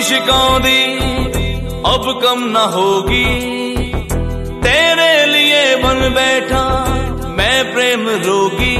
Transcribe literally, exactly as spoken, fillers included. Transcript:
शिकौंदी अब कम न होगी, तेरे लिए बन बैठा मैं प्रेम रोगी।